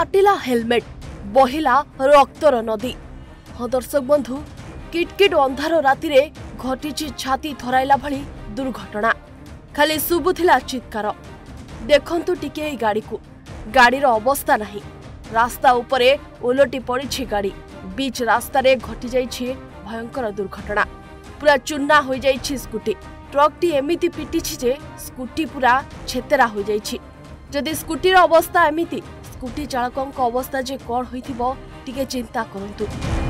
फाटिला helmet बहिला रक्तर नदी। हाँ दर्शक बंधु, किटकिट अंधार राति रे घटी छाती थराइला भली दुर्घटना। खाली शुभुथिला चित्कार। देखंतु टिके एई गाड़ी को, गाड़ीर अवस्था नहीं। रास्ता उपरे ओलटी पड़ी गाड़ी। बीच रास्ता रे घटी जाइछि भयंकर दुर्घटना। पूरा चूना हो जाइछि स्कूटी। ट्रकटी एमिति पिटिछि जे स्कूटी पूरा छेतेरा हो जाइछि। जदि स्कूटीर अवस्था एमिति, स्कूटी चालकक अवस्था जे कौन होइथिबो टिके चिंता करंतु।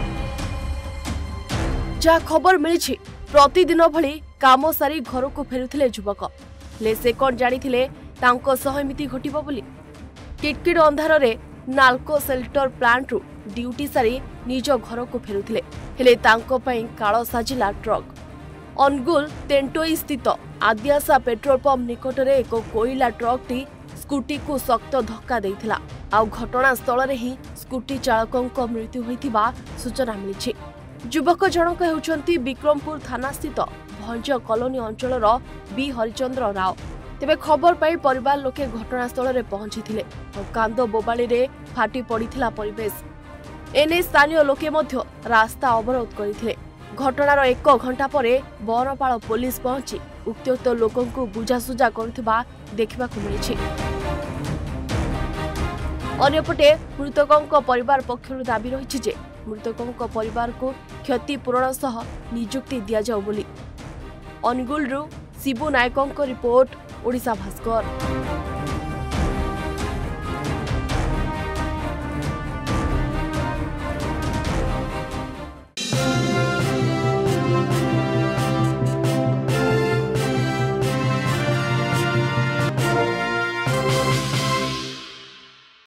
जा खबर मिली, प्रतिदिन भली काम सारी घर को फेरुथिले युवक। ले से कौन जानिथिले तांको सह एमिति घटिबो बोली। किटकिट अंधार रे नाल्को सेल्टर प्लांट रु ड्यूटी सारी निज घर को फेरुथिले। हेले तांको पई काळ साजिला ट्रक। अनुगुल तेंटोई स्थित आदिआसा पेट्रोल पंप निकटरे एक कोइला ट्रकटी स्कूटी को शक्त धक्का देइथिला। आ घटनास्थल रे ही स्कूटी चालकक मृत्यु होइथिबा सूचना मिलिछि। युवक जनक हेउचंती विक्रमपुर थाना स्थित भंज कॉलोनी अंचलर बी हरिचंद्र राव। तेबे खबर पाई परिवार लोके घटनास्थल रे पहुंचीथिले और कांदो बोबाली रे फाटी पड़िथिला परिवेश। एने स्थानीय लोके मध्य रास्ता अवरोध करिथिले। घटनार 1 घंटा परे बनपाल पुलिस पहुंची उक्त्यक्त लोकंकु बुझासुझा करुथिबा देखिबाकु मिलिछि। अन्यपटे मृतकंक परिवार पक्षरु दाबी रहिछि जे मृतकंक परिवार को क्षतिपूरण सह नियुक्ति दिया जाउ बोली। अनुगुल रु शिबु नायकंक रिपोर्ट, ओडिशा भास्कर।